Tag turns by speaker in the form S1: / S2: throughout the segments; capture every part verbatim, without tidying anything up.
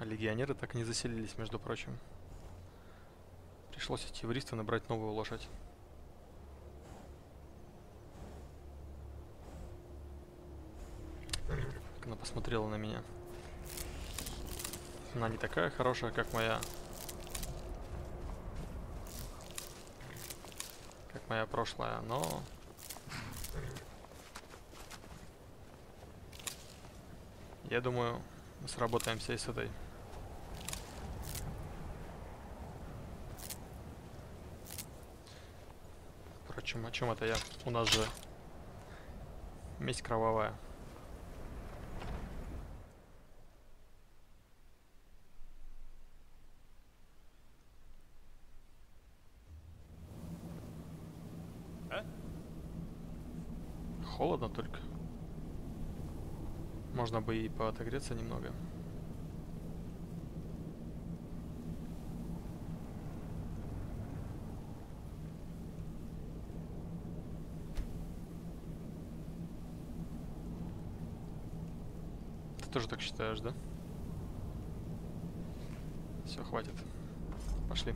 S1: Легионеры так и не заселились, между прочим. Пришлось идти в Рист и набрать новую лошадь. Как она посмотрела на меня. Она не такая хорошая, как моя. Как моя прошлая, но... Я думаю, мы сработаемся и с этой. Впрочем, о чем это я? У нас же месть кровавая.
S2: А?
S1: Холодно только. Можно бы и поотогреться немного. Ты тоже так считаешь, да? Все, хватит. Пошли.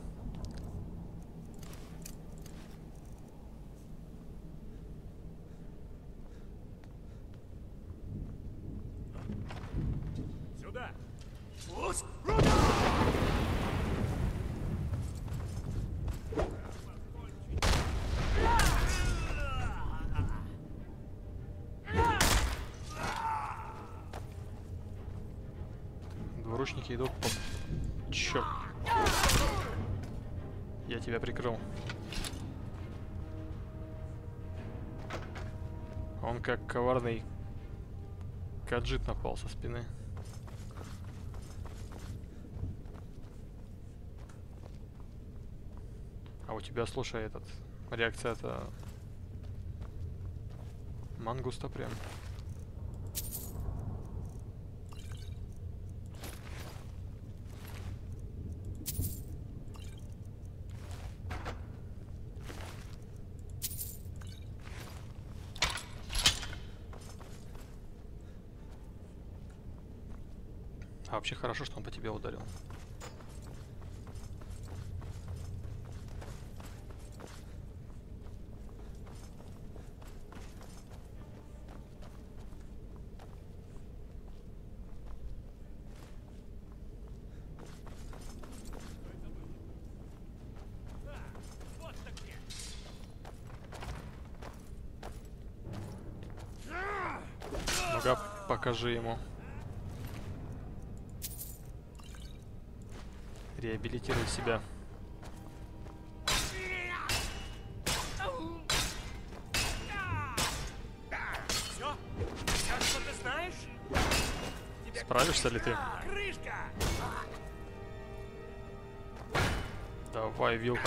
S2: Сюда!
S1: Двуручники идут по... Чё? Я тебя прикрыл. Он как коварный каджит напал со спины. А у тебя, слушай, этот... Реакция-то... Мангуста прям. А вообще хорошо, что он по тебе ударил. Ну-ка, покажи ему. Реабилитируй себя.
S2: Все? Все, что ты знаешь? Тебе
S1: Справишься ли ты?
S2: крышка!
S1: Давай, вилка.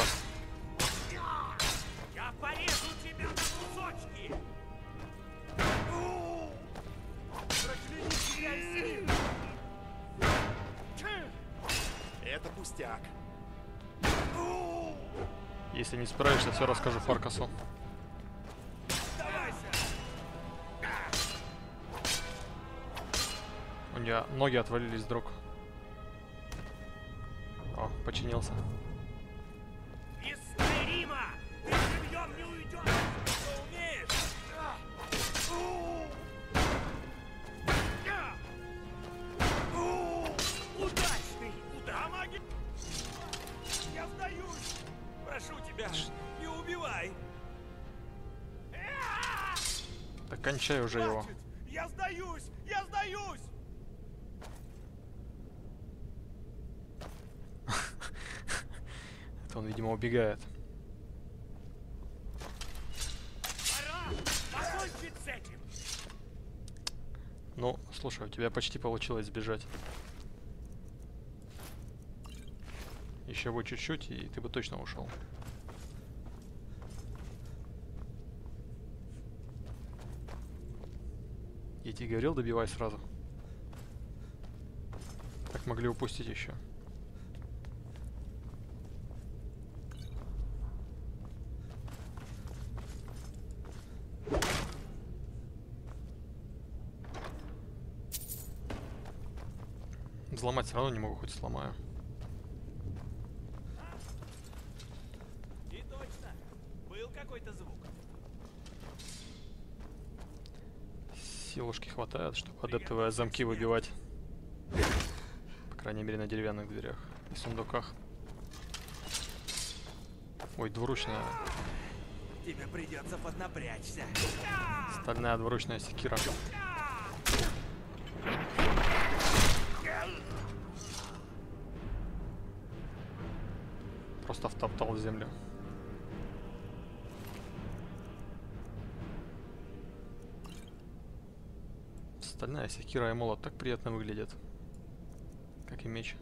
S2: Я порежу тебя на кусочки! Прокляни себя и сын! Это пустяк.
S1: Если не справишься, все расскажу Фаркасу.
S2: Давайся!
S1: У нее ноги отвалились, друг. О, починился.
S2: Из Скайрима! Ты живьем не уйдешь! Что умеешь? Удачный удар! Помоги! Я сдаюсь! Прошу тебя, не убивай!
S1: Да кончай уже его.
S2: Хватит! Я сдаюсь! Я сдаюсь!
S1: Это он, видимо, убегает.
S2: Пора покончить с этим!
S1: Ну, слушай, у тебя почти получилось сбежать. Еще бы чуть-чуть, и ты бы точно ушел. Я тебе говорил, добивай сразу. Так могли упустить еще. Взломать все равно не могу, хоть сломаю.
S2: И точно. Был какой-то звук.
S1: Силушки хватает, чтобы адептовые замки выбивать. По крайней мере, на деревянных дверях и сундуках. Ой, двуручная.
S2: Тебе придется поднапрячься.
S1: Стальная двуручная секира. Просто втоптал в землю. Стальная секира и молот так приятно выглядят. Как и меч.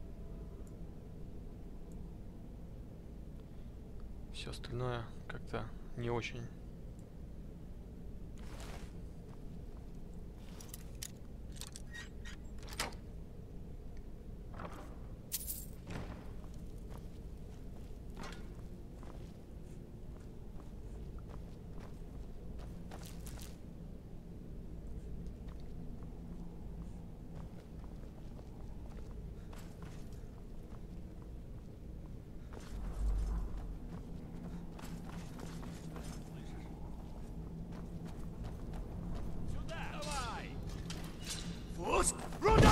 S1: Все остальное как-то не очень.
S2: Сюда! Давай! Фуст! Руда!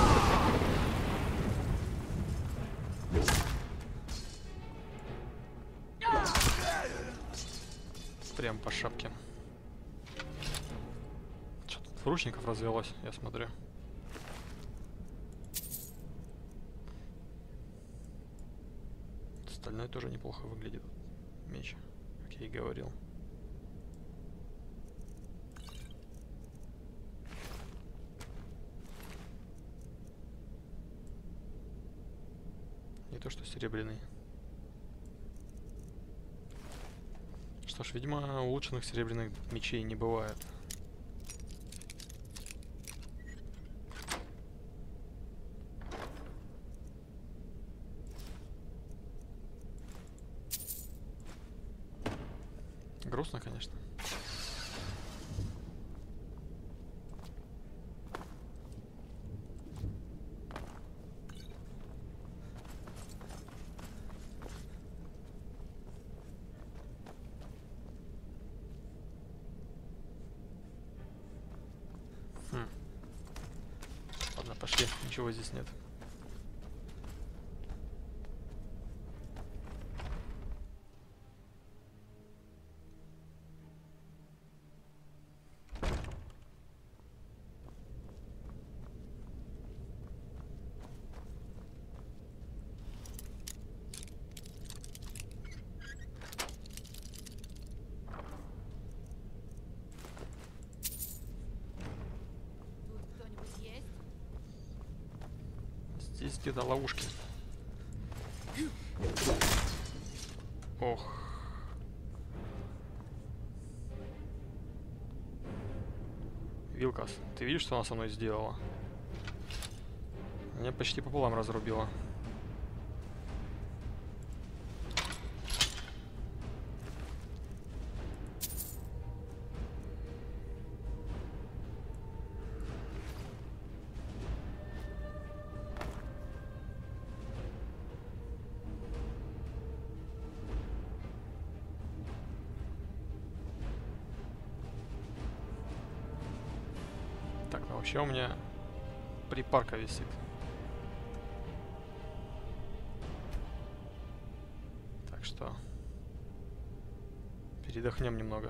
S1: Прям по шапке. Что-то двуручников развелось, я смотрю. Остальное тоже неплохо выглядит. Меч, как я и говорил. Не то что серебряный. Что ж, видимо, улучшенных серебряных мечей не бывает. Грустно, конечно. Хм. Ладно, пошли. Ничего здесь нет.
S3: Тут кто-нибудь есть?
S1: Здесь где-то ловушки. Ох. Вилкас, ты видишь, что она со мной сделала? Меня почти пополам разрубила. Так, ну вообще у меня припарка висит. Так что передохнем немного.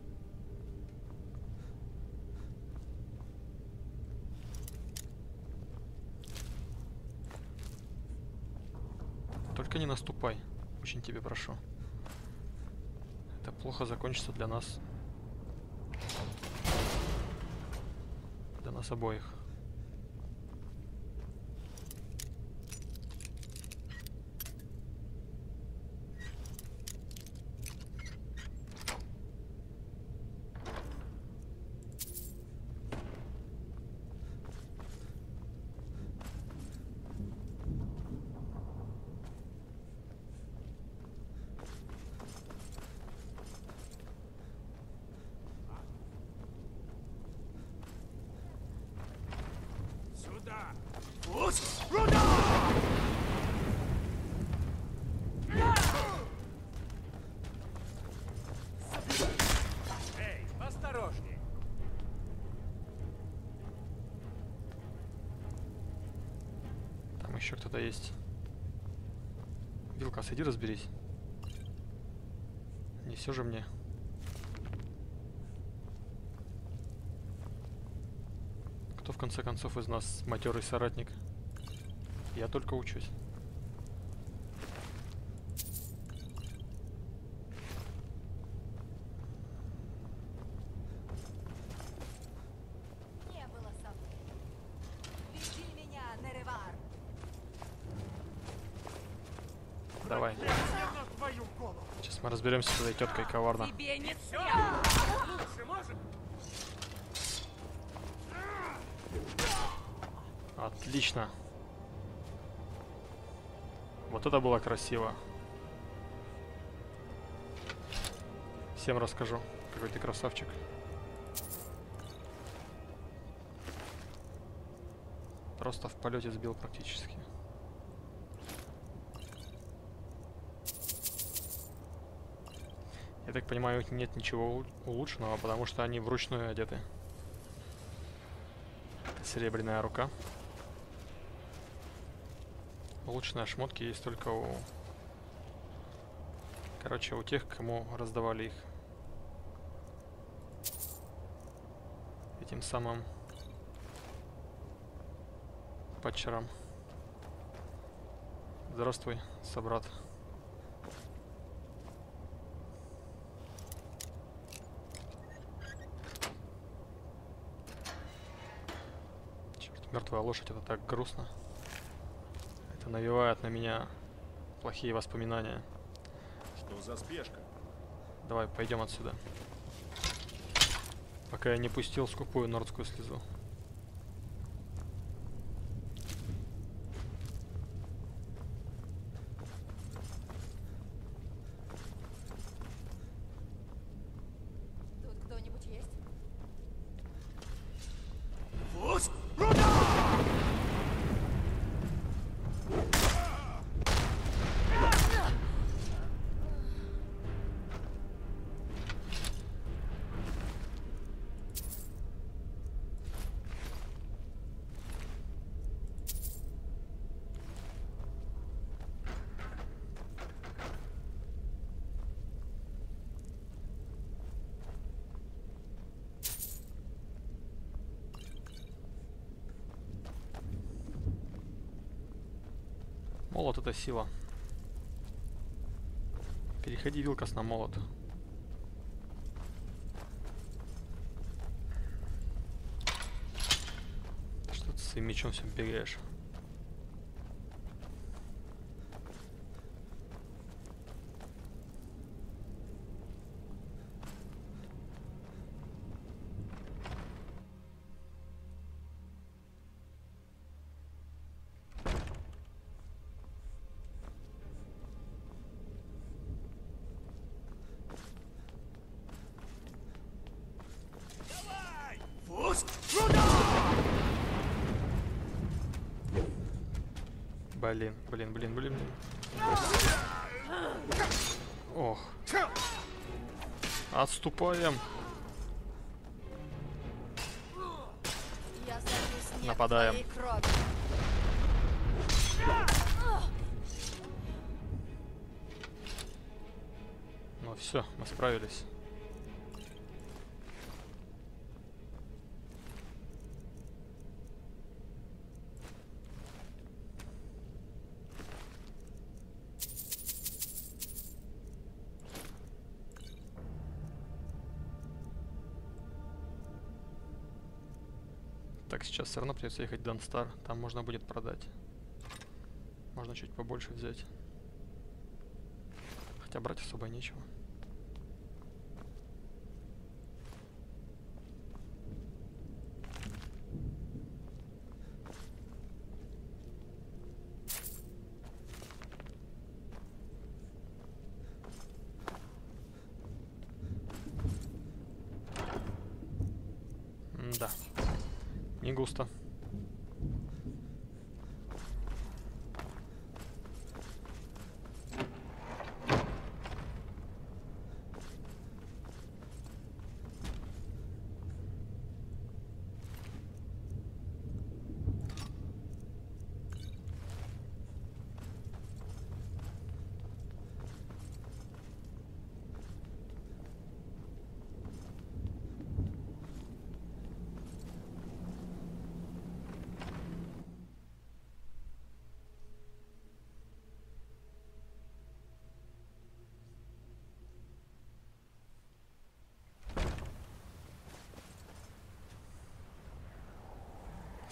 S1: Только не наступай, очень тебе прошу. Это плохо закончится для нас. Для нас обоих.
S2: Эй, осторожней!
S1: Там еще кто-то есть. Вилка, сойди, разберись. Не все же мне. Кто в конце концов из нас матерый соратник? Я только учусь.
S3: Не было со мной. Веди меня, Неревар.
S1: Давай. Сейчас мы разберемся с этой теткой коварно.
S3: Тебе не
S2: Лучше может?
S1: Отлично. Вот это было красиво. Всем расскажу, какой ты красавчик. Просто в полете сбил практически. Я так понимаю, нет ничего улучшенного, потому что они вручную одеты. Серебряная рука. Улучшенные шмотки есть только у... Короче, у тех, кому раздавали их. Этим самым... Патчером. Здравствуй, собрат. Черт, мертвая лошадь, это так грустно. Это навевает на меня плохие воспоминания.
S4: Что за спешка?
S1: Давай, пойдем отсюда. Пока я не пустил скупую нордскую слезу.
S3: Тут кто-нибудь есть?
S1: Молот — это сила. Переходи, Вилкас, на молот. Что ты своим мечом все бегаешь? Блин, блин, блин, блин, блин. Ох. Отступаем.
S3: Я сорву снег
S1: Нападаем.
S3: твоей крови.
S1: Ну все, мы справились. Так, сейчас все равно придется ехать в Данстар. Там можно будет продать. Можно чуть побольше взять. Хотя брать особо нечего. Да. Не густо.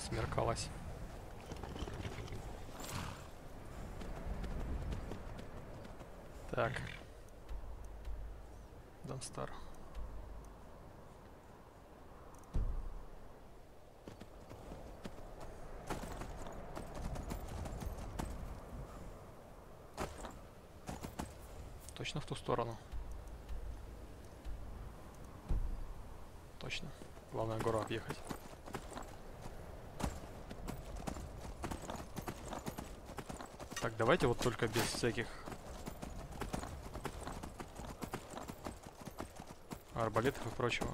S1: Смеркалось. Так. Донстар. Точно в ту сторону. Точно. Главное гору объехать. Так, давайте вот только без всяких арбалетов и прочего.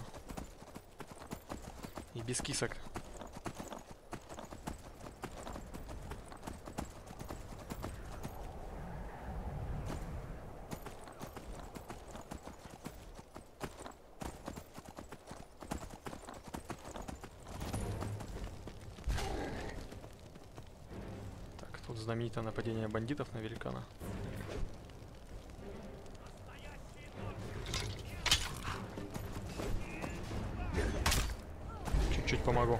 S1: И без кисок. Так, тут знаменитое нападение бандитов на великана. Чуть-чуть помогу.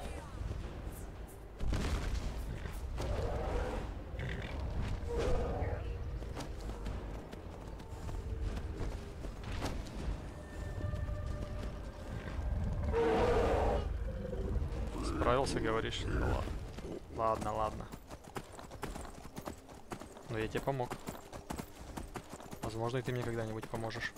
S1: Справился, говоришь? Ну ладно. Ладно, ладно. Но я тебе помог. Возможно, и ты мне когда-нибудь поможешь.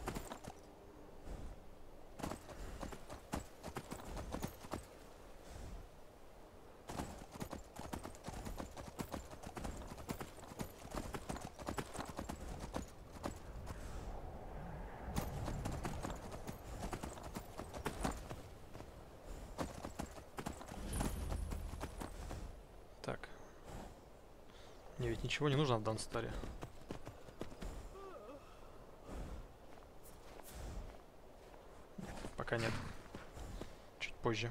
S1: Так. Мне ведь ничего не нужно в Донстаре. Нет, пока нет. Чуть позже.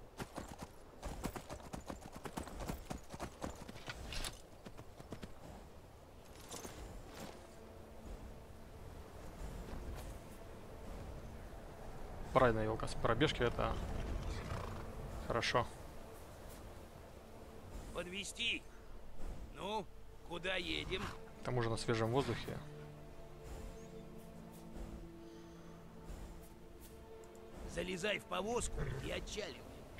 S1: Правильно, Елка, с пробежки это хорошо.
S2: Подвезти? Ну, куда едем?
S1: К тому же на свежем воздухе.
S2: Залезай в повозку и отчаливай.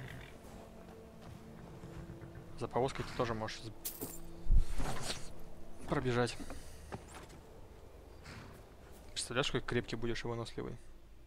S1: За повозкой ты тоже можешь пробежать. Представляешь, какой крепкий будешь и выносливый.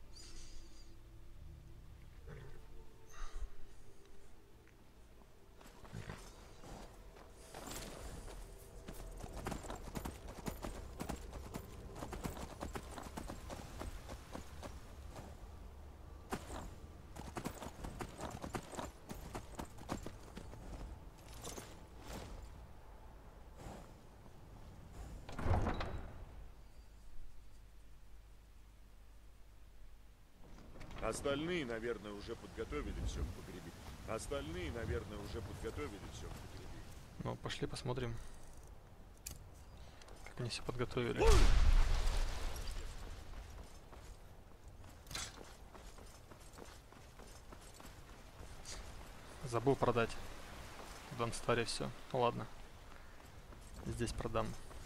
S4: Остальные, наверное, уже подготовили все к погребению. Остальные, наверное, уже подготовили все к погребению.
S1: Ну, пошли посмотрим, как они все подготовили. Забыл продать в Донстаре все. Ну ладно. Здесь продам.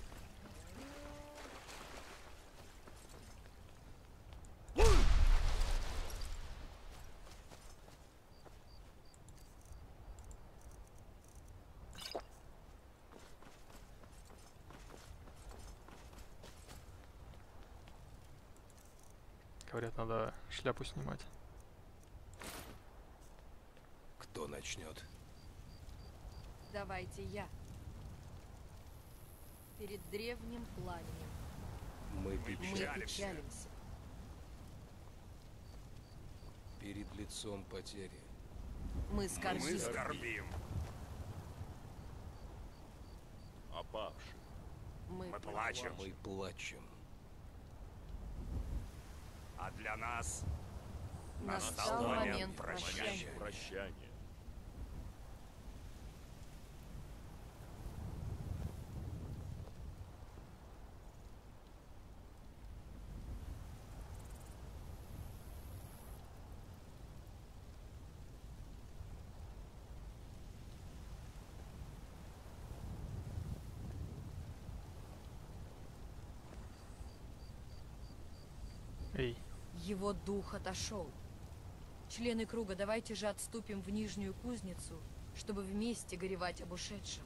S1: Говорят, надо шляпу снимать.
S5: Кто начнет?
S3: Давайте я. Перед древним пламенем
S5: Мы
S3: мы
S5: печалимся.
S3: печалимся.
S5: Перед лицом потери.
S3: Мы скорбим.
S2: скорбим.
S4: Опавший.
S3: Мы
S2: Мы плачем.
S5: Мы плачем.
S2: А для нас
S3: Настал
S2: момент
S3: момент
S2: прощания.
S3: прощания.
S4: Прощание.
S6: Его дух отошел. Члены круга, давайте же отступим в Нижнюю кузницу, чтобы вместе горевать об ушедшем.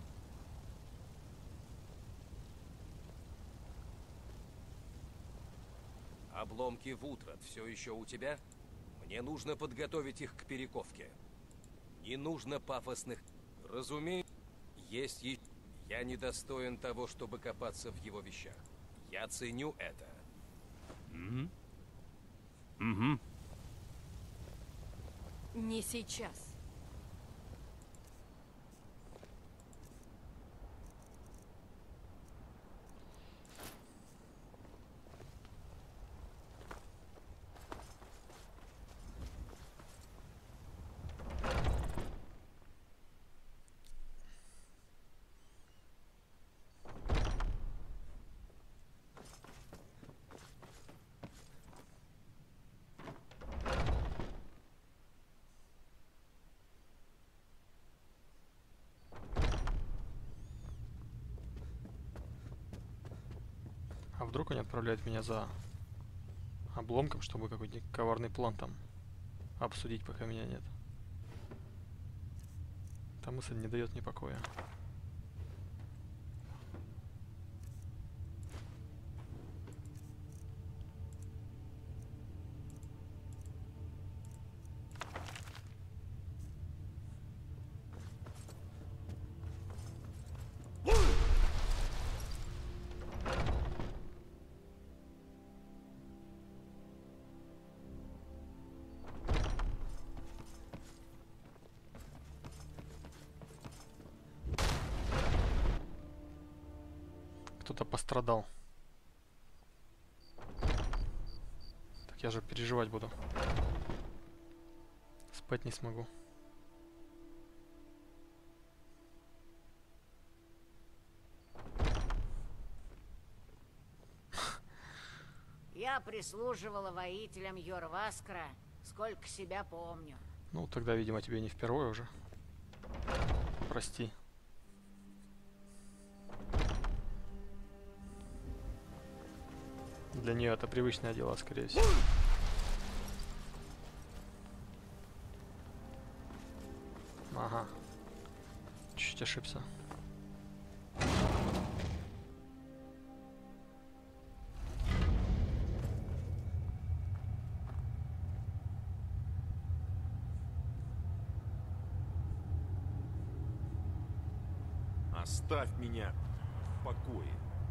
S5: Обломки Вутрат все еще у тебя? Мне нужно подготовить их к перековке. Не нужно пафосных... Разумеется, есть и... Я недостоин того, чтобы копаться в его вещах. Я ценю это.
S7: Угу. Угу.
S6: Не сейчас.
S1: А вдруг они отправляют меня за обломком, чтобы какой-нибудь коварный план там обсудить, пока меня нет. Эта мысль не дает мне покоя. Кто-то пострадал. Так я же переживать буду. Спать не смогу.
S8: Я прислуживала воителям Йорваскра, сколько себя помню.
S1: Ну, тогда, видимо, тебе не впервые уже. Прости. Для нее это привычное дело, скорее всего. Ага. Чуть-чуть ошибся.
S4: Оставь меня в покое.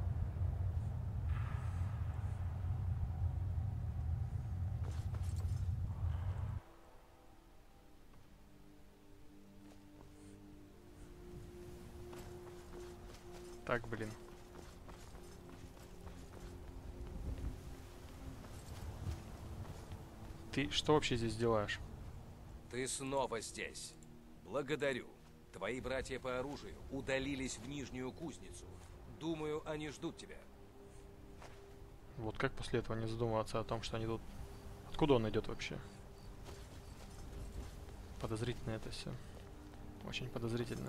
S1: Так, блин. Ты что вообще здесь делаешь?
S5: Ты снова здесь. Благодарю. Твои братья по оружию удалились в Нижнюю кузницу. Думаю, они ждут тебя.
S1: Вот как после этого не задумываться о том, что они тут... Откуда он идет вообще? Подозрительно это все. Очень подозрительно.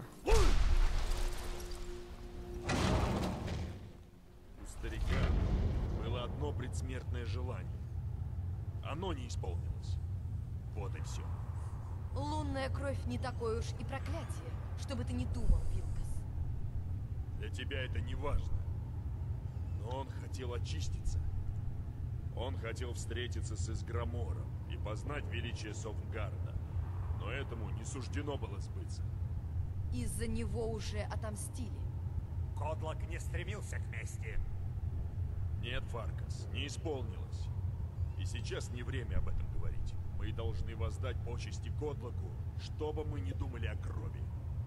S4: У старика было одно предсмертное желание. Оно не исполнилось. Вот и все.
S6: Лунная кровь не такое уж и проклятие, чтобы ты не думал, Вилкас.
S4: Для тебя это не важно. Но он хотел очиститься. Он хотел встретиться с Изграмором и познать величие Совнгарда. Но этому не суждено было сбыться.
S6: Из-за него уже отомстили.
S2: Кодлак не стремился к мести.
S4: Нет, Фаркас, не исполнилось. И сейчас не время об этом говорить. Мы должны воздать почести Кодлаку, что бы мы ни думали о крови.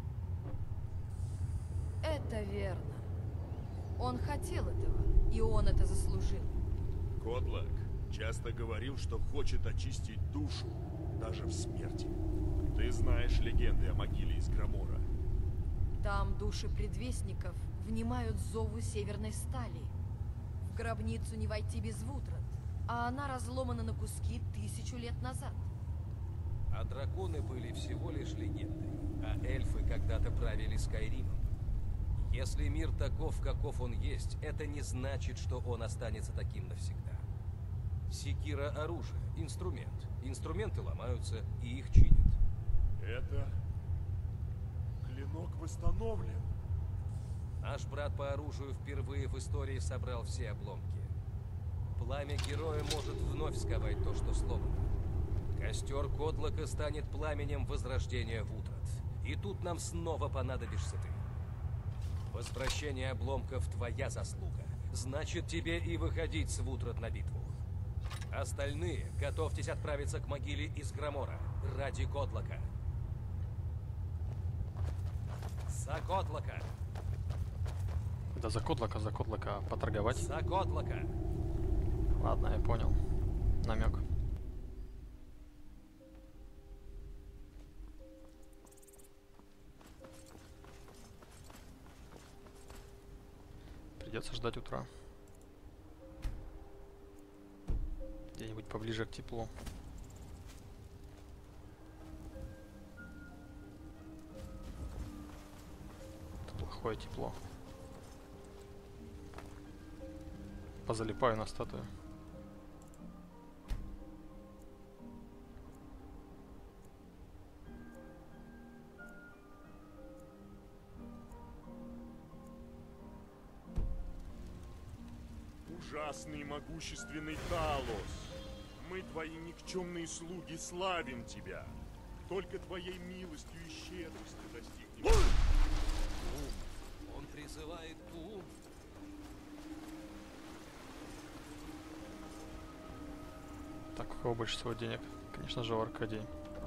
S6: Это верно. Он хотел этого, и он это заслужил.
S4: Кодлак часто говорил, что хочет очистить душу даже в смерти. Ты знаешь легенды о могиле Изграмора.
S6: Там души предвестников внимают зову северной стали. В гробницу не войти без Вутрат, а она разломана на куски тысячу лет назад.
S5: А драконы были всего лишь легендой, а эльфы когда-то правили Скайримом. Если мир таков, каков он есть, это не значит, что он останется таким навсегда. Секира — оружие, инструмент. Инструменты ломаются, и их чинят.
S4: Это... клинок восстановлен.
S5: Наш брат по оружию впервые в истории собрал все обломки. Пламя героя может вновь сковать то, что сломано. Костер Кодлока станет пламенем возрождения Вутрат. И тут нам снова понадобишься ты. Возвращение обломков — твоя заслуга. Значит, тебе и выходить с Вутрат на битву. Остальные готовьтесь отправиться к могиле из Громора ради Кодлока. За Кодлока!
S1: Да за Кодлока, за Кодлока поторговать.
S5: За Кодлока!
S1: Ладно, я понял. Намек. Придется ждать утра. Где-нибудь поближе к теплу. Это плохое тепло. Позалипаю на статую.
S4: Ужасный могущественный Талос, мы, твои никчемные слуги, славим тебя. Только твоей милостью и щедростью достигнем.
S5: Он призывает Тум.
S1: Так, у кого больше всего денег? Конечно же, у Аркадии.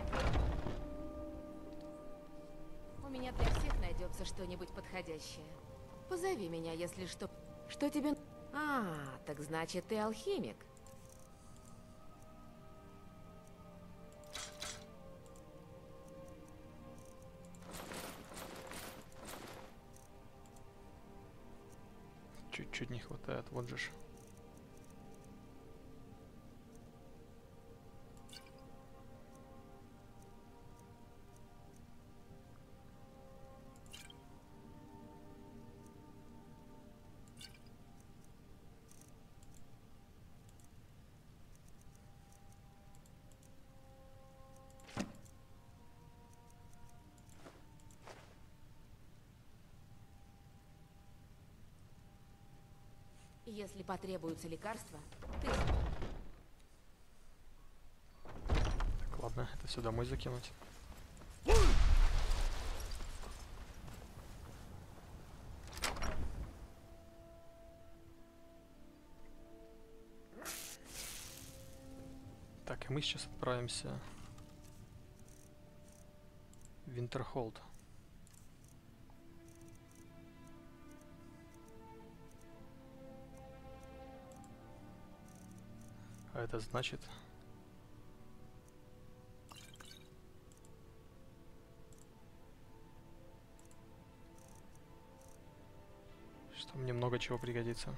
S3: У меня для всех найдется что-нибудь подходящее. Позови меня, если что. Что тебе... А, так значит, ты алхимик.
S1: Чуть-чуть не хватает, вот же ж.
S3: Если потребуются лекарства, ты...
S1: Так, ладно, это все домой закинуть. Так, и мы сейчас отправимся в Винтерхолд. А это значит... что мне много чего пригодится.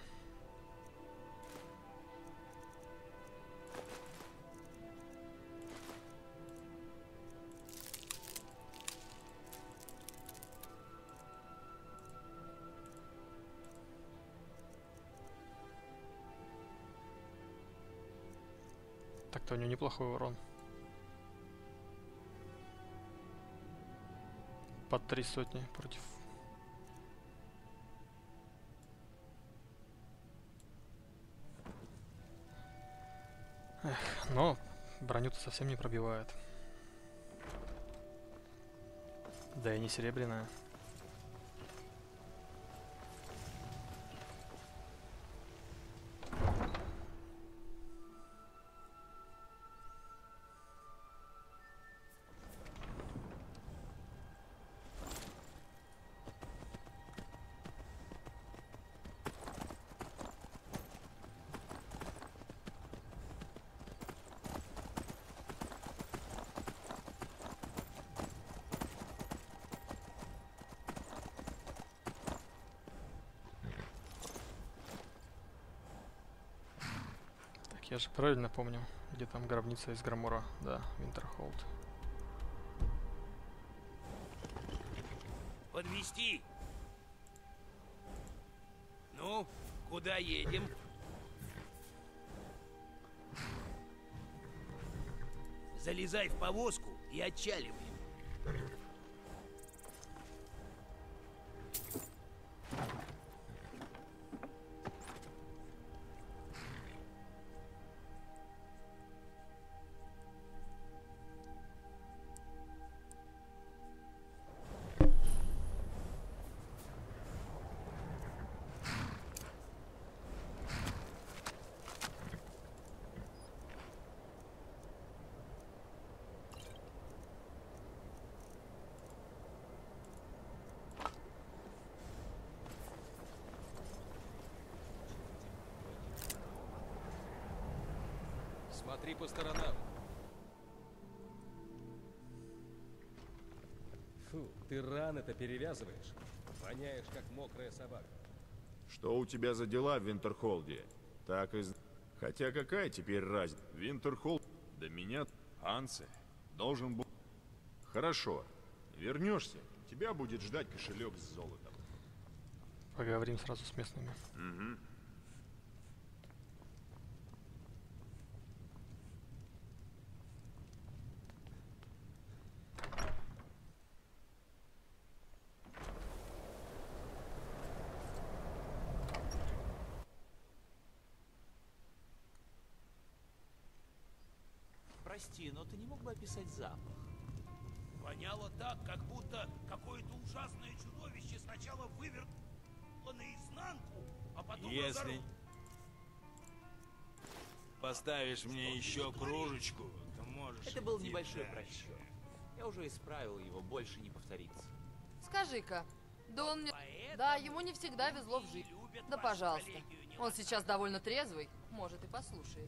S1: Так-то у него неплохой урон. Под три сотни против. Эх, но броню-то совсем не пробивает. Да и не серебряная. Я же правильно помню, где там гробница из Громора. Да, Винтерхолд.
S2: Подвезти? Ну, куда едем? Залезай в повозку и отчаливай.
S5: Смотри по сторонам. Фу, ты раны-то перевязываешь. Воняешь, как мокрая собака.
S4: Что у тебя за дела в Винтерхолде? Так и... з- Хотя какая теперь разница? Винтерхолд... Да меня... Ансе должен был... Хорошо. Вернешься, тебя будет ждать кошелек с золотом.
S1: Поговорим сразу с местными.
S4: Угу.
S2: Прости, но ты не мог бы описать запах? Воняло так, как будто какое-то ужасное чудовище сначала вывернуло наизнанку, а потом
S9: Если
S2: разорвало.
S9: поставишь мне еще кружечку, то можешь...
S10: Это был
S9: идти
S10: небольшой
S9: дальше.
S10: просчет. Я уже исправил его, больше не повторится.
S6: Скажи-ка, да он мне...
S2: Поэтому
S6: Да, ему не всегда везло в
S2: не
S6: жизни.
S2: любят
S6: Да
S2: вашу
S6: пожалуйста.
S2: коллегию не
S6: Он сейчас довольно трезвый, может и послушает.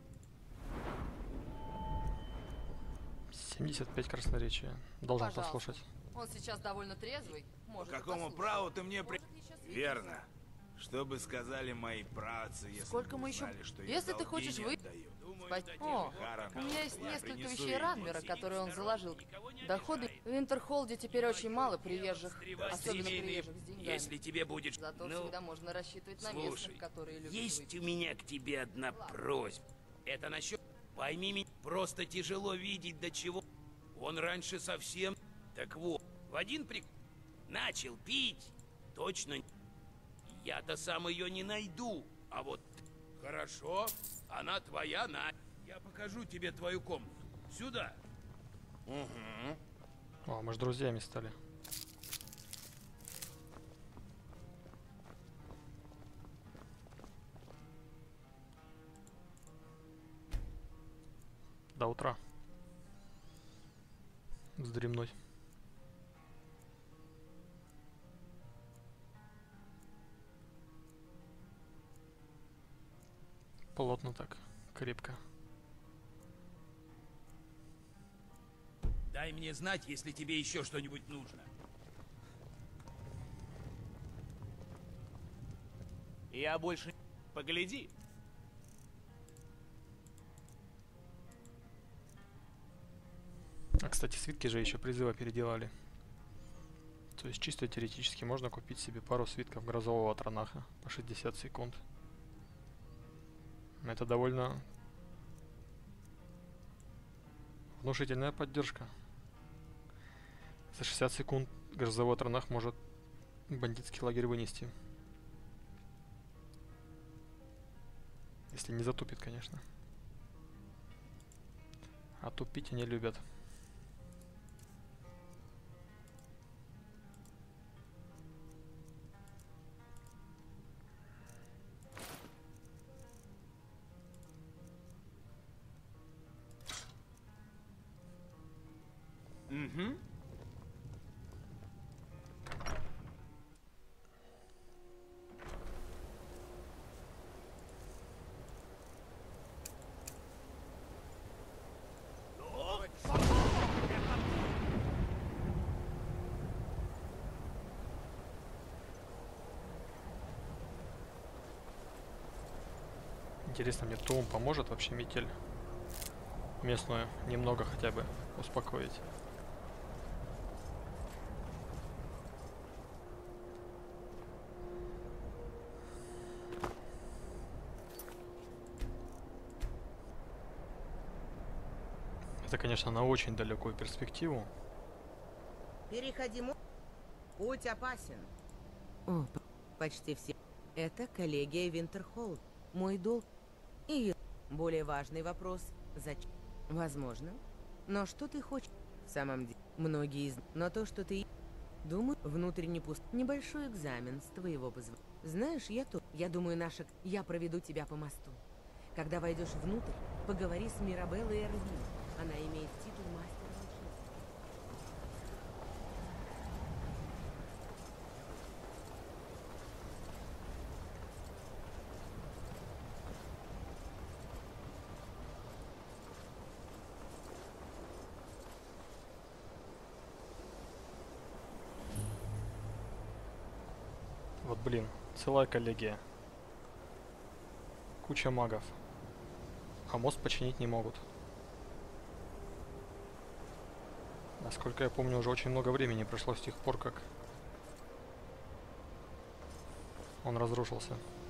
S1: семьдесят пять красноречия. Должен
S6: Пожалуйста.
S1: послушать.
S6: Он сейчас довольно трезвый,
S9: По
S6: может и
S9: какому
S6: послушает.
S9: праву ты мне при...
S6: Может, еще свидетель
S9: Верно. Что бы сказали мои працы, если
S6: Сколько
S9: бы
S6: мы еще-
S9: узнали, что я
S6: Если ты
S9: долги
S6: хочешь
S9: не
S6: вы-
S9: отдаю?
S6: Спать. О,
S9: Харам,
S6: у меня есть
S9: я
S6: несколько
S9: принесу
S6: вещей
S9: им.
S6: Ранмера, которые он заложил. Доходы в Винтерхолде теперь очень мало приезжих, особенно приезжих с деньгами.
S2: Если тебе будет...
S6: Зато
S2: Ну,
S6: всегда можно рассчитывать на
S2: слушай,
S6: местных, которые любят
S2: есть
S6: выпить.
S2: у меня к тебе одна просьба. Это насчет... Пойми меня, просто тяжело видеть до чего. Он раньше совсем... Так вот, в один прик... Начал пить. Точно... Я-то сам ее не найду. А вот... Хорошо, она твоя, на... Я покажу тебе твою комнату. Сюда.
S1: О, мы же друзьями стали. До утра. Вздремнуть. Плотно так, крепко.
S2: Дай мне знать, если тебе еще что-нибудь нужно.
S10: Я больше... Погляди.
S1: А, кстати, свитки же еще призыва переделали. То есть чисто теоретически можно купить себе пару свитков грозового Атронаха по шестьдесят секунд. Это довольно внушительная поддержка. За шестьдесят секунд грозовой Атронах может бандитский лагерь вынести. Если не затупит, конечно. А тупить они любят.
S10: Угу.
S1: Интересно, мне Туум поможет вообще метель местную немного хотя бы успокоить. Это, конечно, на очень далекую перспективу.
S11: Переходи мо... Путь опасен. О, почти все. Это коллегия Винтерхолл. Мой долг. И более важный вопрос. Зачем? Возможно. Но что ты хочешь? В самом деле, многие из... Но то, что ты... Думаю, внутренне пуст. Небольшой экзамен с твоего позволения. Знаешь, я тут... Я думаю, наша... Я проведу тебя по мосту. Когда войдешь внутрь, поговори с Мирабеллой Эрвин. Она имеет титул мастера волшебства.
S1: Вот блин, целая коллегия. Куча магов. А мост починить не могут. Насколько я помню, уже очень много времени прошло с тех пор, как он разрушился.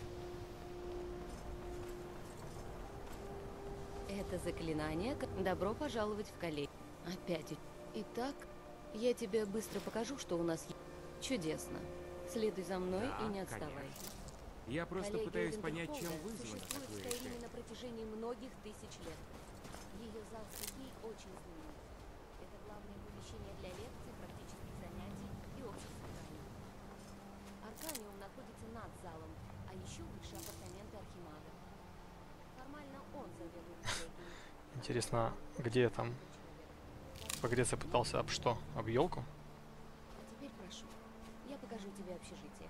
S12: Это заклинание. Добро пожаловать в коллегию. Опять. Итак, я тебе быстро покажу, что у нас есть. Чудесно. Следуй за мной
S13: Да,
S12: и не отставай.
S13: конечно. Я просто
S12: Коллегия
S13: пытаюсь понять, чем
S12: Винтерхолда
S13: вызвано
S12: существует
S13: такое
S12: в Скайриме
S13: решение.
S12: на протяжении многих тысяч лет. Ее зал стихий очень знаменит. Это главное помещение для лекций, практических занятий и общих собраний. Арканиум находится над залом, а еще выше апартаменты Архимага. Формально он заведует коллегией.
S1: Интересно, где я там погреться пытался об что? Об елку?
S12: А теперь прошу, я покажу тебе общежитие.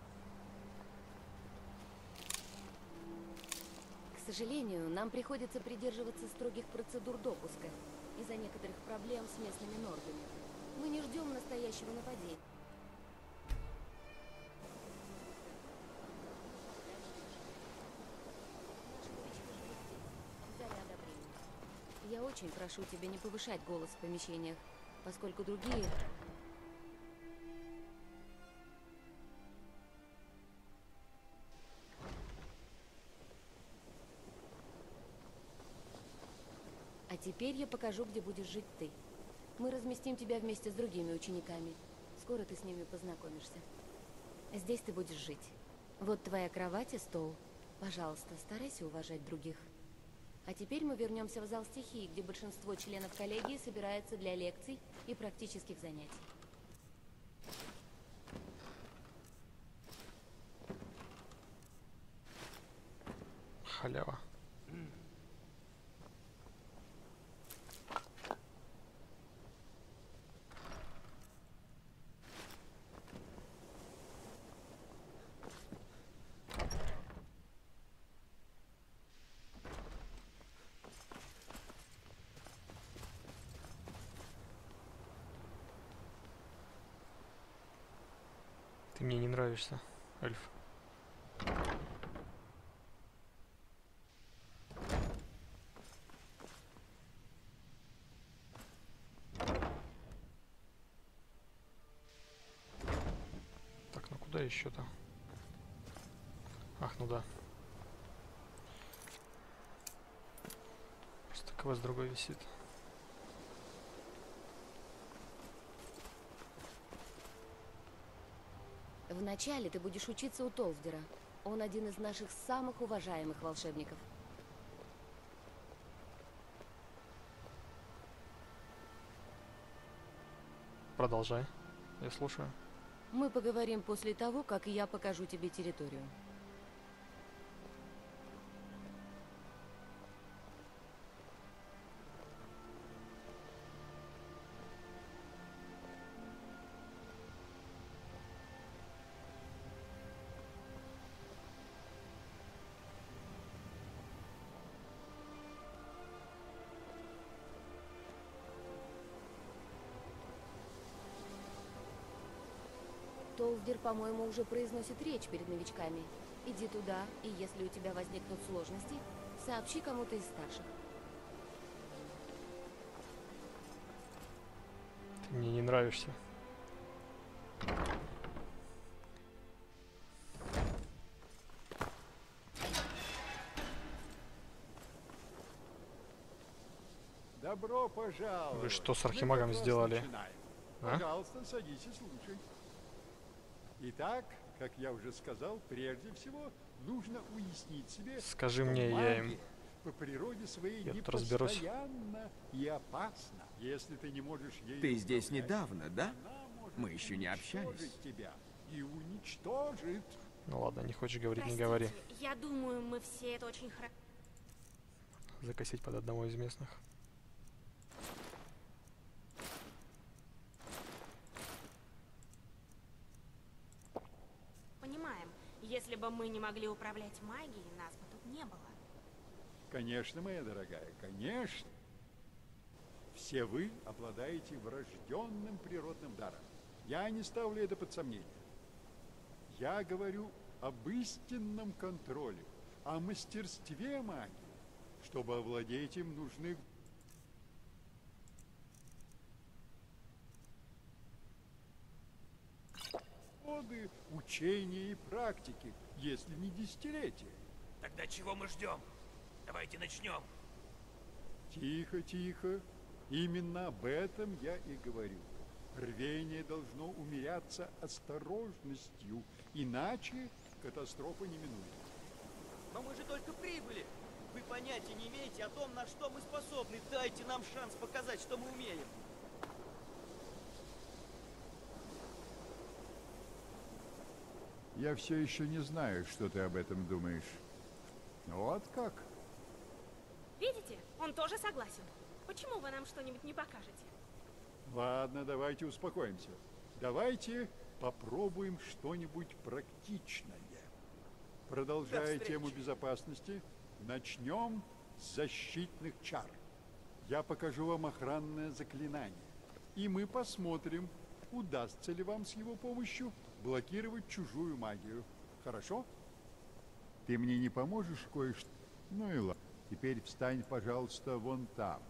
S12: К сожалению, нам приходится придерживаться строгих процедур допуска из-за некоторых проблем с местными нордами. Мы не ждем настоящего нападения. Наши новички живут здесь, в зале одобрения. Я очень прошу тебя не повышать голос в помещениях, поскольку другие... А теперь я покажу, где будешь жить ты. Мы разместим тебя вместе с другими учениками. Скоро ты с ними познакомишься. Здесь ты будешь жить. Вот твоя кровать и стол. Пожалуйста, старайся уважать других. А теперь мы вернемся в зал стихии, где большинство членов коллегии собирается для лекций и практических занятий.
S1: Халява. Ты мне не нравишься, эльф. Так, ну куда еще-то? Ах, ну да. Просто квест другой висит.
S12: Вначале ты будешь учиться у Толфдера. Он один из наших самых уважаемых волшебников.
S1: Продолжай. Я слушаю.
S12: Мы поговорим после того, как я покажу тебе территорию. Толфдер, по-моему, уже произносит речь перед новичками. Иди туда, и если у тебя возникнут сложности, сообщи кому-то из старших.
S1: Ты мне не нравишься.
S14: Добро пожаловать.
S1: Вы что с
S14: Мы
S1: архимагом
S14: как раз
S1: сделали?
S14: начинаем.
S1: А?
S14: Пожалуйста, садись и слушай. Итак, как я уже сказал, прежде всего нужно уяснить себе,
S1: Скажи
S14: что
S1: мне, я им-
S14: магия по природе своей
S1: Я тут разберусь.
S14: непостоянна и опасна. Если ты не можешь ею
S13: Ты здесь
S14: управлять,
S13: недавно, да?
S14: она может
S13: Мы еще не общались.
S14: уничтожить тебя и уничтожит.
S1: Ну ладно, не хочешь говорить, не
S15: Простите,
S1: говори.
S15: я думаю, мы все это очень хорошо...
S1: Закосить под одного из местных.
S15: понимаем. Если бы мы не могли управлять магией, нас бы тут не было.
S14: Конечно, моя дорогая, конечно. Все вы обладаете врожденным природным даром. Я не ставлю это под сомнение. Я говорю об истинном контроле, о мастерстве магии. Чтобы овладеть им, нужны годы учения и практики, если не десятилетия.
S2: Тогда чего мы ждем? Давайте начнем.
S14: Тихо, тихо. Именно об этом я и говорю. Рвение должно умеряться осторожностью, иначе катастрофа неминуема.
S16: Но мы же только прибыли. Вы понятия не имеете о том, на что мы способны. Дайте нам шанс показать, что мы умеем.
S14: Я все еще не знаю, что ты об этом думаешь. Вот как?
S15: Видите? Он тоже согласен. Почему вы нам что-нибудь не покажете?
S14: Ладно, давайте успокоимся. Давайте попробуем что-нибудь практичное. Продолжая тему безопасности, начнем с защитных чар. Я покажу вам охранное заклинание. И мы посмотрим, удастся ли вам с его помощью блокировать чужую магию. Хорошо? Ты мне не поможешь кое-что? Ну и ладно. Теперь встань, пожалуйста, вон там.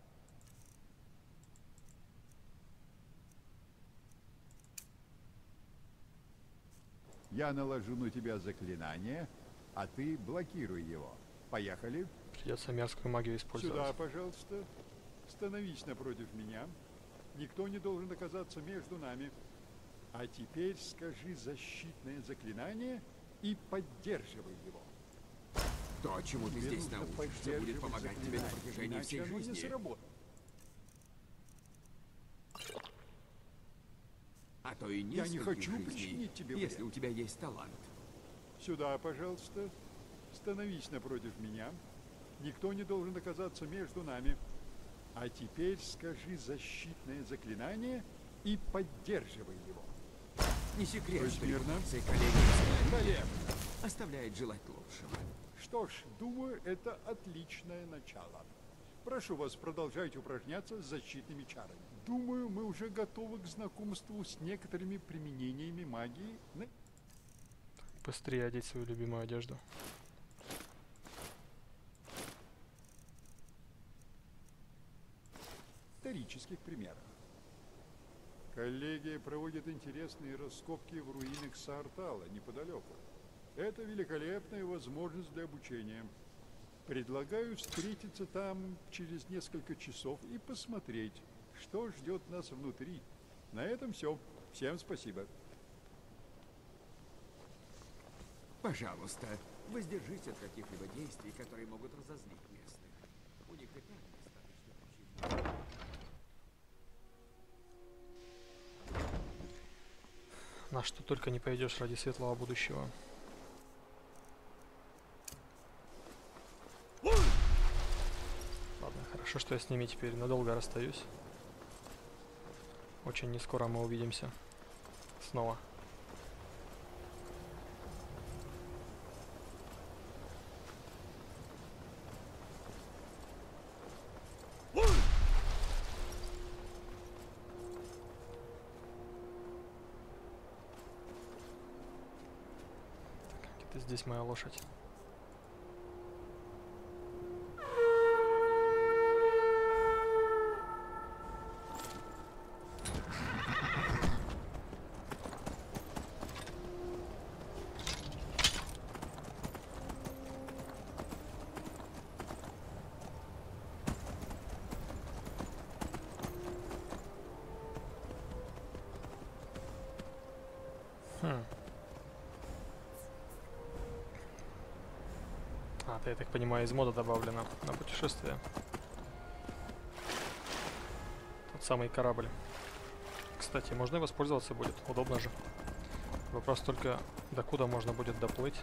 S14: Я наложу на тебя заклинание, а ты блокируй его. Поехали.
S1: Придется мерзкую магию использовать.
S14: Сюда, пожалуйста. Становись напротив меня. Никто не должен оказаться между нами. А теперь скажи защитное заклинание и поддерживай его.
S13: То, чему ты
S14: Тебе
S13: здесь
S14: нужно
S13: научишься, будет
S14: поддерживать
S13: помогать тебе на
S14: заклинание,
S13: протяжении
S14: иначе
S13: всей
S14: оно не
S13: жизни.
S14: сработает.
S13: А то и
S14: Я не
S13: нескольких
S14: хочу
S13: жизней,
S14: причинить тебе
S13: если
S14: вред.
S13: у тебя есть талант.
S14: Сюда, пожалуйста. Становись напротив меня. Никто не должен оказаться между нами. А теперь скажи защитное заклинание и поддерживай его.
S13: Не секрет,
S14: То
S13: что
S14: есть мирно?
S13: репутация коллеги
S14: Коллег.
S13: оставляет желать лучшего.
S14: Что ж, думаю, это отличное начало. Прошу вас, продолжайте упражняться с защитными чарами. Думаю, мы уже готовы к знакомству с некоторыми применениями магии на
S1: Быстрее одеть свою любимую одежду.
S14: исторических примерах. Коллегия проводит интересные раскопки в руинах Саартала неподалеку. Это великолепная возможность для обучения. Предлагаю встретиться там через несколько часов и посмотреть, что ждет нас внутри. На этом все. Всем спасибо.
S13: Пожалуйста, воздержись от каких-либо действий, которые могут разозлить местных. У них и так достаточно причин.
S1: На что только не пойдешь ради светлого будущего. Ладно, хорошо, что я с ними теперь надолго расстаюсь. Очень не скоро мы увидимся снова. Так, где-то здесь моя лошадь. А, это, я так понимаю, из мода добавлено на путешествие. Тот самый корабль. Кстати, можно и воспользоваться будет. Удобно же. Вопрос только, докуда можно будет доплыть.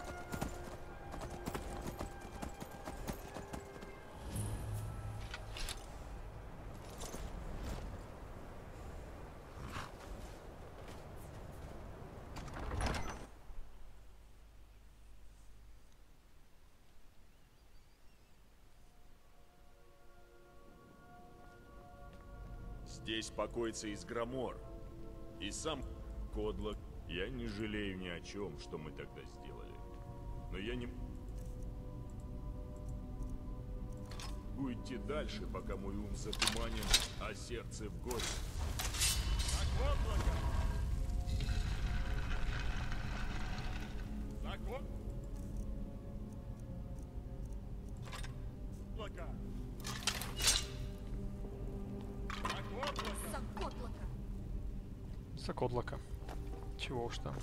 S4: Здесь покоится Изграмор. И сам Кодлок. Я не жалею ни о чем, что мы тогда сделали. Но я не... могу идти дальше, пока мой ум затуманен, а сердце в горе. За Кодлока! За Кодлока!
S6: Сокотлока.
S1: Сокотлока. Чего уж там.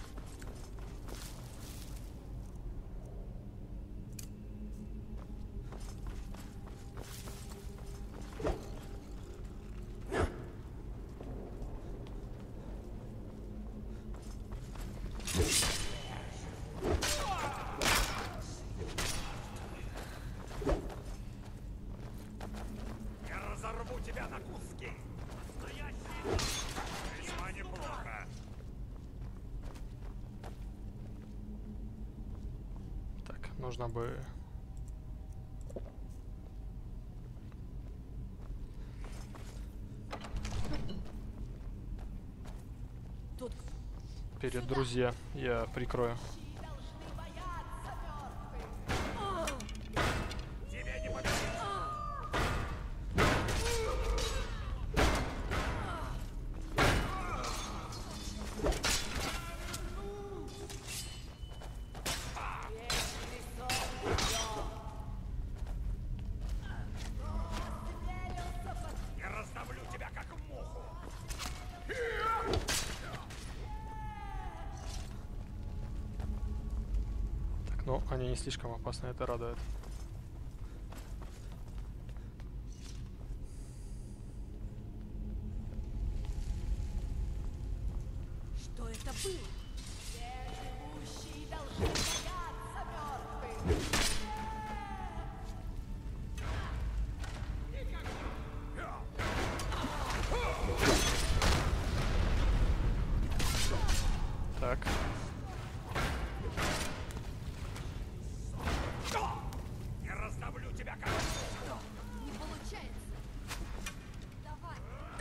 S9: Я разорву тебя на куски. Настоящий. Весьма неплохо.
S1: Так, нужно бы...
S6: Тут
S1: Перед друзья я прикрою.
S9: Тебе не победить. Я раздавлю тебя как муху.
S1: Так, ну, они не слишком опасны, это радует.
S6: что это было?
S17: Все живущие должны бояться мертвых.
S1: Так.
S9: Я раздавлю тебя как
S6: Не получается. Давай.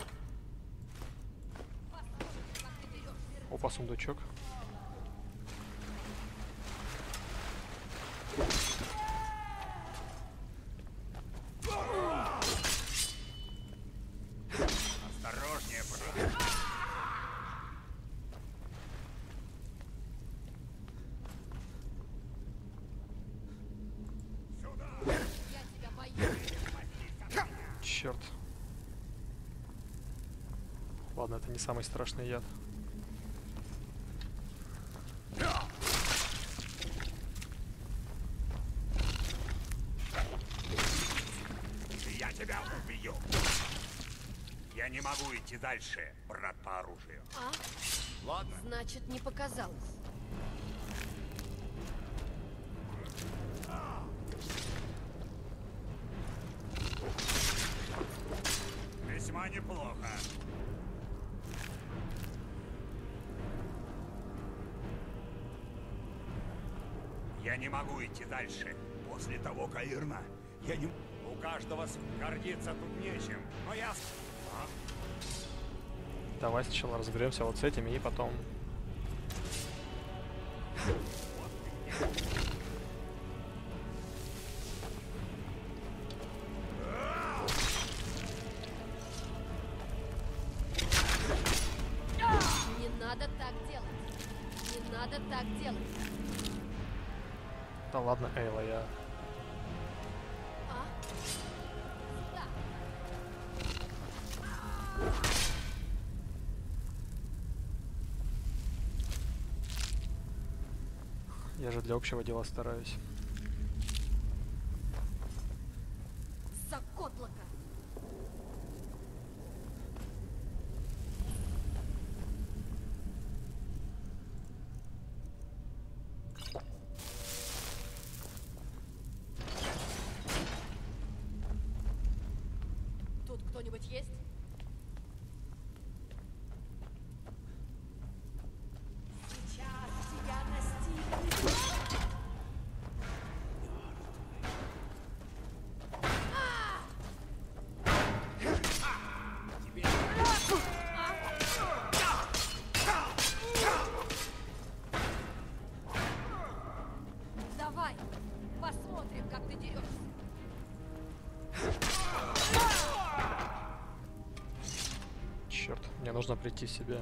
S1: Опа, сундучок.
S9: осторожнее, брат.
S6: Я тебя боюсь.
S1: Черт. Ладно, это не самый страшный яд.
S9: Я тебя убью. Я не могу идти дальше, брат по оружию.
S6: А?
S9: Ладно.
S6: Значит, не показалось.
S9: Весьма неплохо. Я не могу идти дальше. После того, Каирна, я не... У каждого с- гордиться тут нечем. Но я... А?
S1: Давай сначала разберемся вот с этими и потом...
S6: Не надо так делать. Не надо так делать.
S1: Да ладно, Эйла, я...
S6: А? Да.
S1: Я же для общего дела стараюсь.
S6: Что-нибудь есть?
S17: Сейчас тебя настигнет.
S6: Давай, посмотрим, как ты дерешься.
S1: Черт, мне нужно прийти в себя.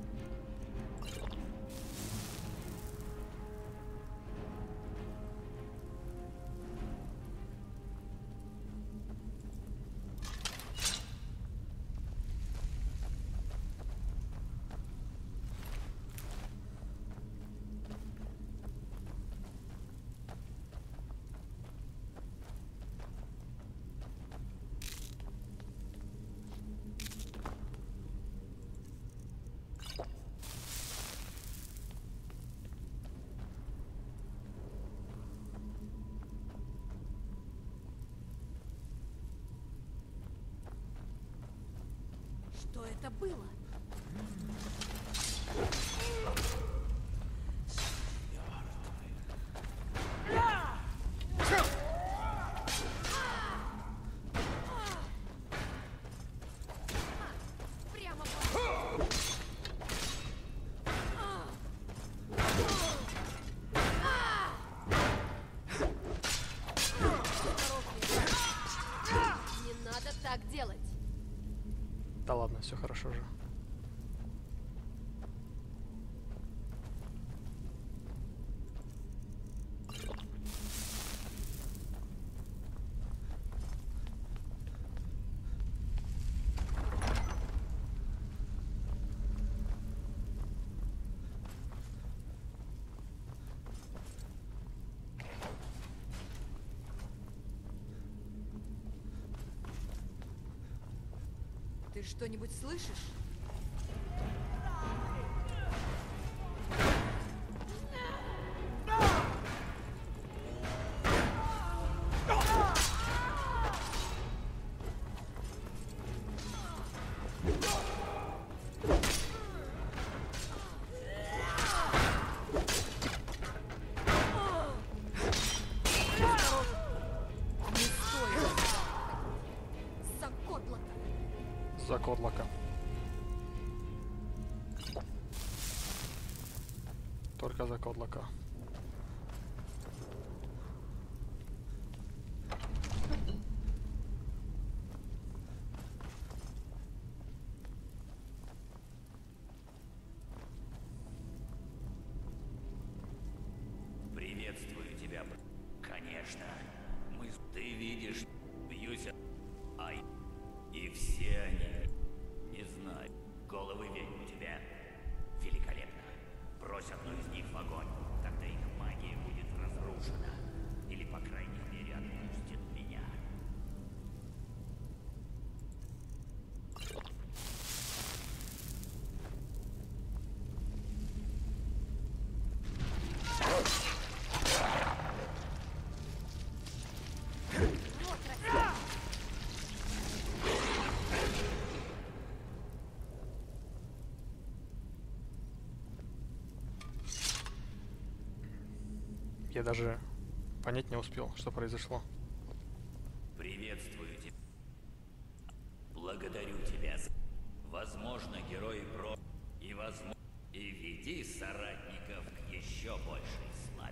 S6: Что это было?
S17: Прямо по...
S6: Не надо так делать.
S1: Да ладно, все хорошо же.
S6: Ты что-нибудь слышишь?
S1: За кодлока. Только за кодлока.
S9: Приветствую тебя, бр- конечно. Мы, с- ты видишь, бьюсь, ай, и все они, не знаю, головы ведь у тебя великолепно. Брось одну из них в огонь, тогда их магия будет разрушена. Или, по крайней мере, отпустит меня.
S1: Я даже понять не успел, что произошло.
S9: Приветствую тебя. Благодарю тебя за... Возможно, герои про... И возможно... И веди соратников к еще большей славе.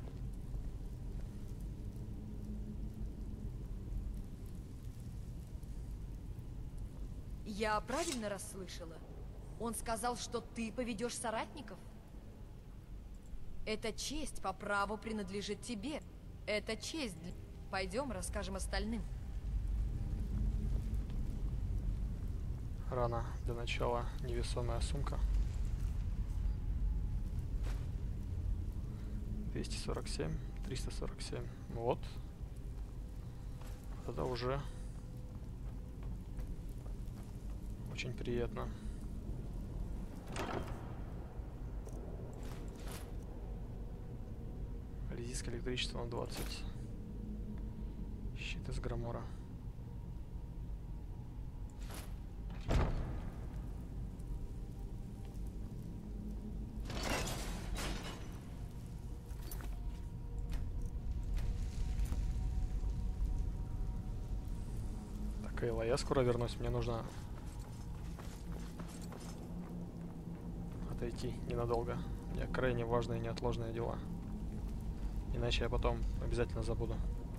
S6: Я правильно расслышала? Он сказал, что ты поведешь соратников? Эта честь по праву принадлежит тебе. Это честь для... Пойдем, расскажем остальным.
S1: Рано для начала невесомая сумка. двести сорок семь, триста сорок семь. Вот. Это уже очень приятно. Диск электричества на двадцать. Щит из Громора. Кейла, я скоро вернусь, мне нужно отойти ненадолго. У меня крайне важные и неотложные дела. Иначе я потом обязательно забуду.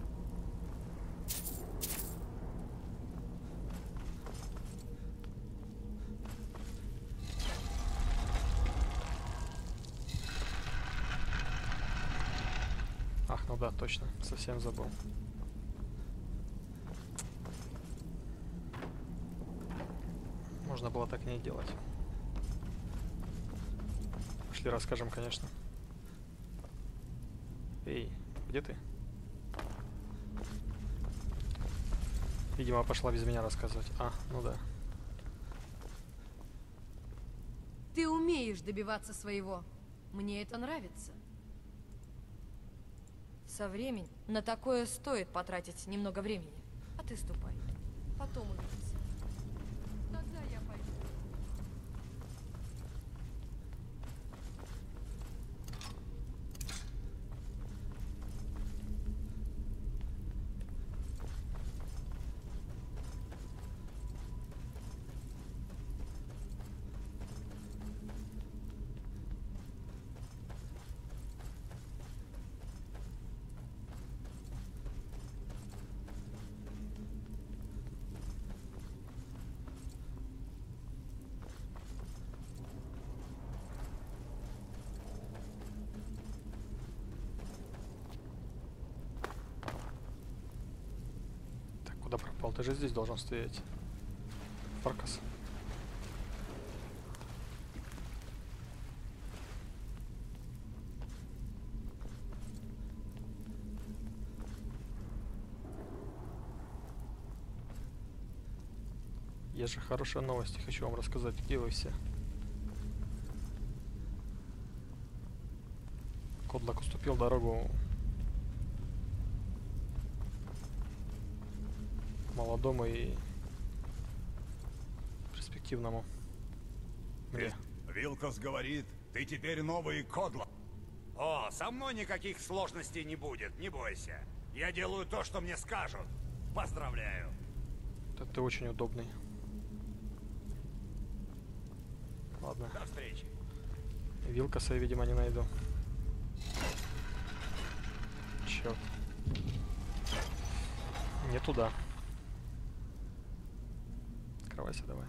S1: Ах, ну да, точно, совсем забыл. Можно было так не делать. Пошли расскажем, конечно. Эй, где ты? Видимо, пошла без меня рассказывать. А, ну да.
S6: Ты умеешь добиваться своего. Мне это нравится. Со временем на такое стоит потратить немного времени. А ты ступай. Потом увидимся. Тогда я пойду.
S1: Куда пропал? Ты же здесь должен стоять. Фаркас. Я же хорошие новости хочу вам рассказать. Где вы все? Кодлак уступил дорогу молодому и перспективному. Где?
S18: Вилкос говорит, ты теперь новый Кодлак. О, со мной никаких сложностей не будет, не бойся. Я делаю то, что мне скажут. Поздравляю.
S1: Да ты очень удобный. Ладно.
S18: До встречи.
S1: Вилкоса я, видимо, не найду. Черт. Не туда. Открывайся давай.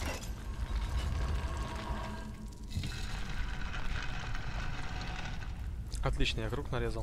S1: Отлично, я круг нарезал.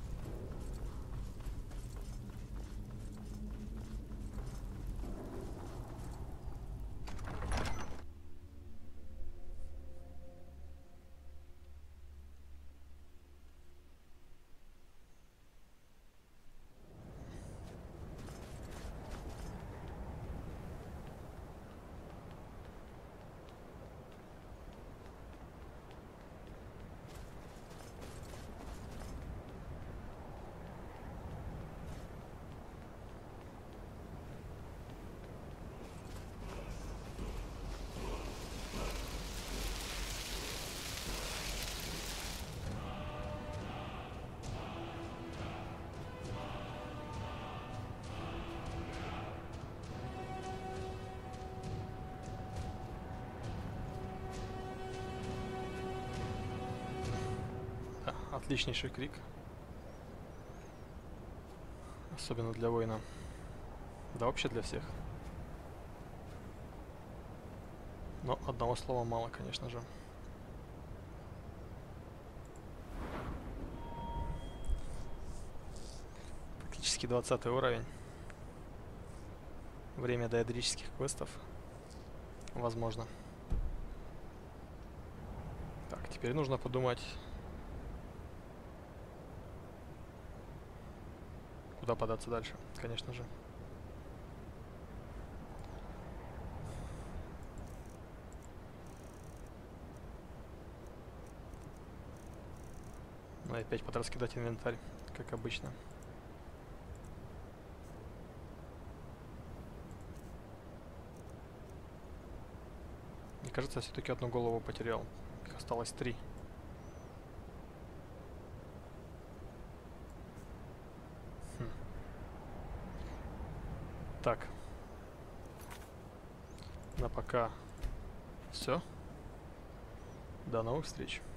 S1: Отличнейший крик. Особенно для воина. Да вообще для всех. Но одного слова мало, конечно же. Практически двадцатый уровень. Время доэдрических квестов. Возможно. Так, теперь нужно подумать, куда податься дальше, конечно же. Ну и опять подраскидать инвентарь, как обычно. Мне кажется, я все-таки одну голову потерял. Их осталось три. Так. На пока все. До новых встреч.